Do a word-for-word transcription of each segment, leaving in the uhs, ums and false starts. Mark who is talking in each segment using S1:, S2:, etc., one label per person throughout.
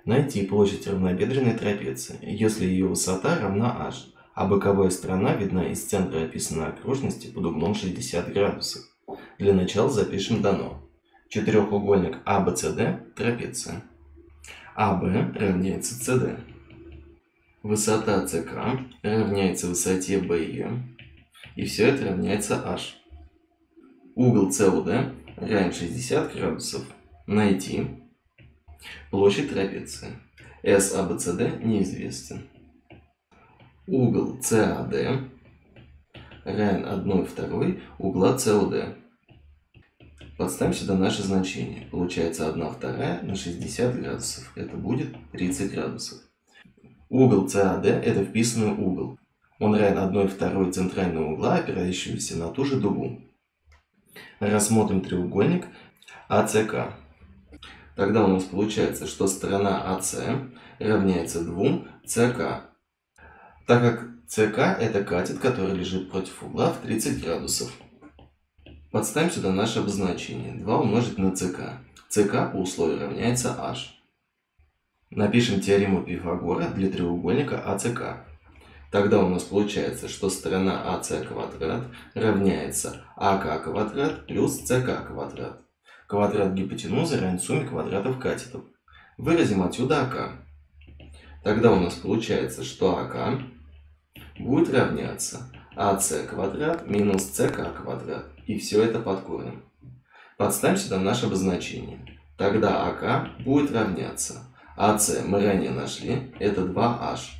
S1: Найти площадь равнобедренной трапеции, если ее высота равна h, а боковая сторона видна из центра описанной окружности под углом шестьдесят градусов. Для начала запишем дано. Четырехугольник а бэ цэ дэ – трапеция. а бэ равняется цэ дэ. Высота цэ ка равняется высоте бэ е. И все это равняется h. Угол цэ о дэ равен шестьдесят градусов. Найти площадь трапеции. эс а бэ цэ дэ неизвестен. Угол цэ а дэ равен одной второй угла цэ о дэ. Подставим сюда наше значение. Получается одна вторая на шестьдесят градусов. Это будет тридцать градусов. Угол цэ а дэ это вписанный угол. Он равен одной второй центрального угла, опирающегося на ту же дугу. Рассмотрим треугольник а цэ ка. Тогда у нас получается, что сторона эй си равняется двум цэ ка. Так как цэ ка это катет, который лежит против угла в тридцать градусов. Подставим сюда наше обозначение. два умножить на цэ ка. цэ ка по условию равняется h. Напишем теорему Пифагора для треугольника а цэ ка. Тогда у нас получается, что сторона эй си квадрат равняется а ка квадрат плюс цэ ка квадрат. Квадрат гипотенузы равен сумме квадратов катетов. Выразим отсюда АК. Тогда у нас получается, что АК будет равняться АС квадрат минус цэ ка квадрат. И все это под корнем. Подставим сюда наше обозначение. Тогда АК будет равняться АС мы ранее нашли, это два аш.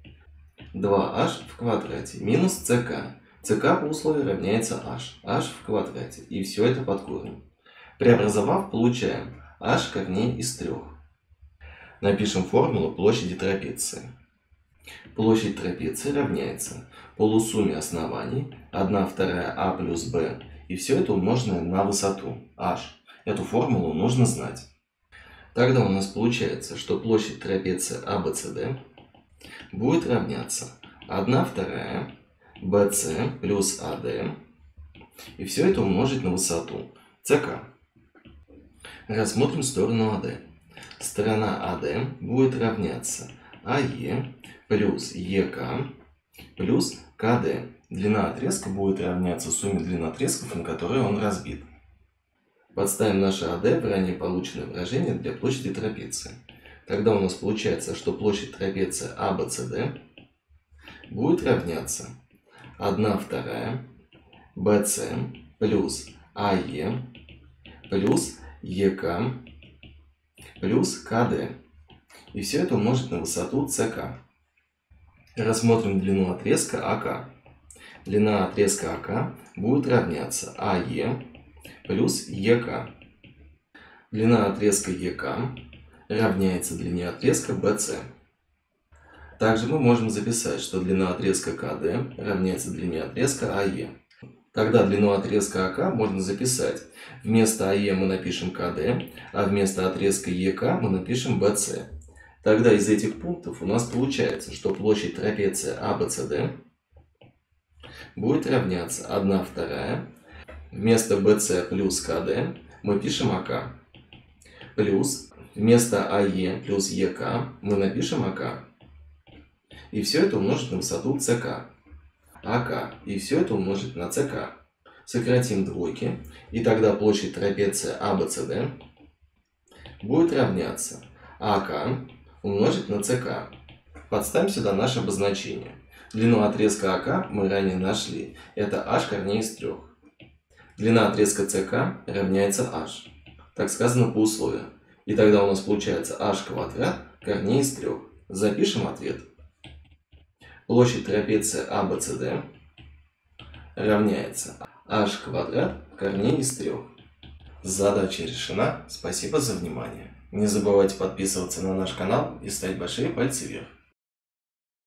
S1: два аш в квадрате минус цэ ка. цэ ка по условию равняется h. h в квадрате. И все это под корнем. Преобразовав, получаем h корней из трех. Напишем формулу площади трапеции. Площадь трапеции равняется полусумме оснований одна вторая а плюс b. И все это умноженное на высоту h. Эту формулу нужно знать. Тогда у нас получается, что площадь трапеции а бэ цэ дэ будет равняться одна вторая бэ цэ плюс а дэ. И все это умножить на высоту цэ ка. Рассмотрим сторону эй дэ. Сторона эй дэ будет равняться а е плюс е ка плюс ка дэ. Длина отрезка будет равняться сумме длин отрезков, на которые он разбит. Подставим наше эй дэ в ранее полученное выражение для площади трапеции. Тогда у нас получается, что площадь трапеции а бэ цэ дэ будет равняться одна вторая бэ цэ плюс а е плюс е ка плюс ка дэ. И все это умножить на высоту цэ ка. Рассмотрим длину отрезка а ка. Длина отрезка а ка будет равняться а е плюс е ка. Длина отрезка е ка равняется длине отрезка бэ цэ. Также мы можем записать, что длина отрезка ка дэ равняется длине отрезка а е. Тогда длину отрезка а ка можно записать. Вместо а е мы напишем ка дэ, а вместо отрезка е ка мы напишем бэ цэ. Тогда из этих пунктов у нас получается, что площадь трапеции а бэ цэ дэ будет равняться одна вторая. Вместо бэ цэ плюс ка дэ мы пишем а ка. Плюс вместо а е плюс е ка мы напишем а ка. И все это умножить на высоту цэ ка. а ка. И все это умножить на цэ ка. Сократим двойки. И тогда площадь трапеции а бэ цэ дэ будет равняться а ка умножить на цэ ка. Подставим сюда наше обозначение. Длину отрезка а ка мы ранее нашли. Это h корней из трех. Длина отрезка цэ ка равняется h. Так сказано по условию. И тогда у нас получается h квадрат корней из трех. Запишем ответ. Площадь трапеции а бэ цэ дэ равняется h квадрат корней из трех. Задача решена. Спасибо за внимание. Не забывайте подписываться на наш канал и ставить большие пальцы вверх.